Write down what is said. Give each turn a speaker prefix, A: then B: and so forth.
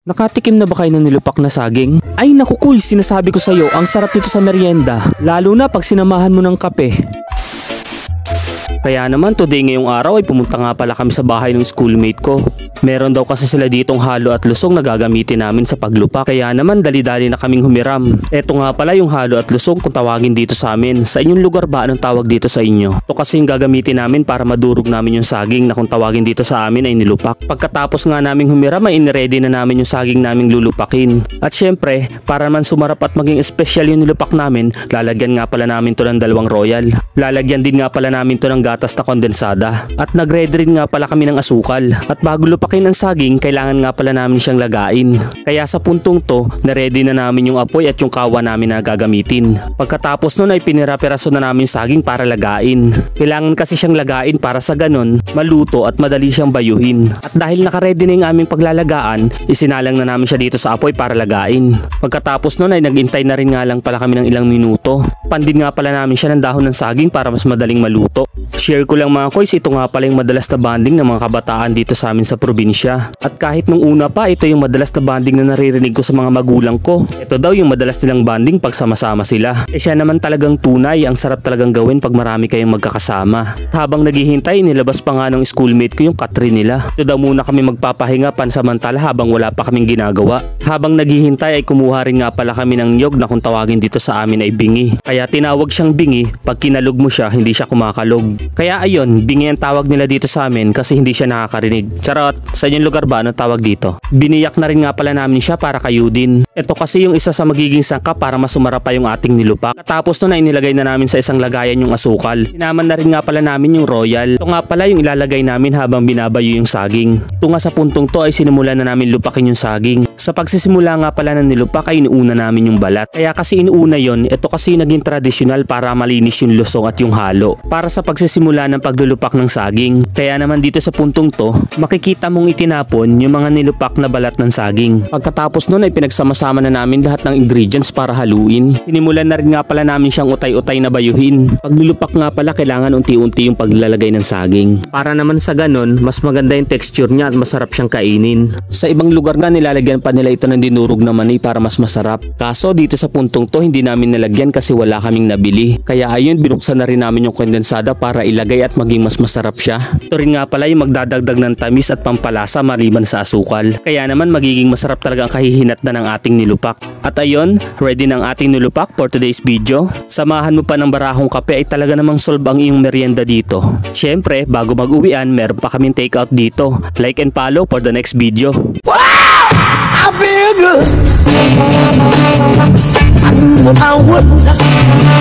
A: Nakatikim na ba kayo ng nilupak na saging? Ay naku kuy, sinasabi ko sa'yo, ang sarap nito sa merienda. Lalo na pag sinamahan mo ng kape. Kaya naman today ngayong araw ay pumunta nga pala kami sa bahay ng schoolmate ko. Meron daw kasi sila ditong halo at lusong na gagamitin namin sa paglupak. Kaya naman dali-dali na kaming humiram. Eto nga pala yung halo at lusong kung tawagin dito sa amin. Sa inyong lugar ba anong tawag dito sa inyo? Ito kasi yung gagamitin namin para madurog namin yung saging na kung tawagin dito sa amin ay nilupak. Pagkatapos nga naming humiram ay iniready na namin yung saging naming lulupakin. At syempre, para man sumarap at maging special yung nilupak namin, lalagyan nga pala namin to ng 2 royal. Lalagyan din nga pala namin to ng gatas na kondensada. At nag-ready rin nga pala kami ng asukal. At bago lupakin ang saging, kailangan nga pala namin siyang lagain. Kaya sa puntong to, na-ready na namin yung apoy at yung kawa namin na gagamitin. Pagkatapos nun ay pinira-piraso na namin yung saging para lagain. Kailangan kasi siyang lagain para sa ganon, maluto at madali siyang bayuhin. At dahil naka-ready na yung aming paglalagaan, isinalang na namin siya dito sa apoy para lagain. Pagkatapos nun ay nagintay na rin nga lang pala kami ng ilang minuto. Pandin nga pala namin siya ng dahon ng saging para mas madaling maluto. Share ko lang mga koys, ito nga pala yung madalas na banding ng mga kabataan dito sa amin sa probinsya. At kahit nung una pa, ito yung madalas na banding na naririnig ko sa mga magulang ko. Ito daw yung madalas nilang banding pag sama-sama sila. Siya naman talagang tunay, ang sarap talagang gawin pag marami kayong magkakasama. At habang naghihintay, nilabas pa nga ng schoolmate ko yung katri nila. Ito daw muna kami magpapahinga pansamantala habang wala pa kaming ginagawa. Habang naghihintay ay kumuha rin nga pala kami ng niyog na kung tawagin dito sa amin ay bingi. Kaya tinawag siyang bingi, pag kinalog mo siya, hindi siya kumakalog. Kaya ayun, bingi ang tawag nila dito sa amin kasi hindi siya nakakarinig. Charot, sa inyong lugar ba anong tawag dito? Biniyak na rin nga pala namin siya para kayudin. Ito kasi yung isa sa magiging sangkap para mas sumarap pa yung ating nilupak. Tapos nun ay nilagay na namin sa isang lagayan yung asukal. Hinaman na rin nga pala namin yung royal. Ito nga pala yung ilalagay namin habang binabayo yung saging. Ito nga sa puntong to ay sinimulan na namin lupakin yung saging. Sa pagsisimula nga pala ng nilupak ay inuuna namin yung balat. Kaya kasi inuuna yon, ito kasi naging tradisyonal para malinis yung lusong at yung halo. Para sa pagsisimula ng paglulupak ng saging. Kaya naman dito sa puntong to, makikita mong itinapon yung mga nilupak na balat ng saging. Pagkatapos nun ay pinagsama-sama na namin lahat ng ingredients para haluin. Sinimulan na rin nga pala namin siyang utay-utay na bayuhin. Paglulupak nga pala kailangan unti-unti yung paglalagay ng saging. Para naman sa ganon, mas maganda yung texture niya at masarap siyang kainin. Sa ibang lugar nga nilalagyan pa nila ito ng dinurog na mani para mas masarap. Kaso dito sa puntong to hindi namin nalagyan kasi wala kaming nabili. Kaya ayun, binuksan na rin namin yung kondensada para ilagay at maging mas masarap siya. Ito rin nga pala yung magdadagdag ng tamis at pampalasa maliban sa asukal. Kaya naman magiging masarap talaga ang kahihinat na ng ating nilupak. At ayun, ready ng ating nilupak for today's video. Samahan mo pa ng barahong kape ay talaga namang solve ang iyong merienda dito. Siyempre, bago mag-uwian, meron pa kaming take out dito. Like and follow for the next video.
B: Wow! I feel good. I knew I would.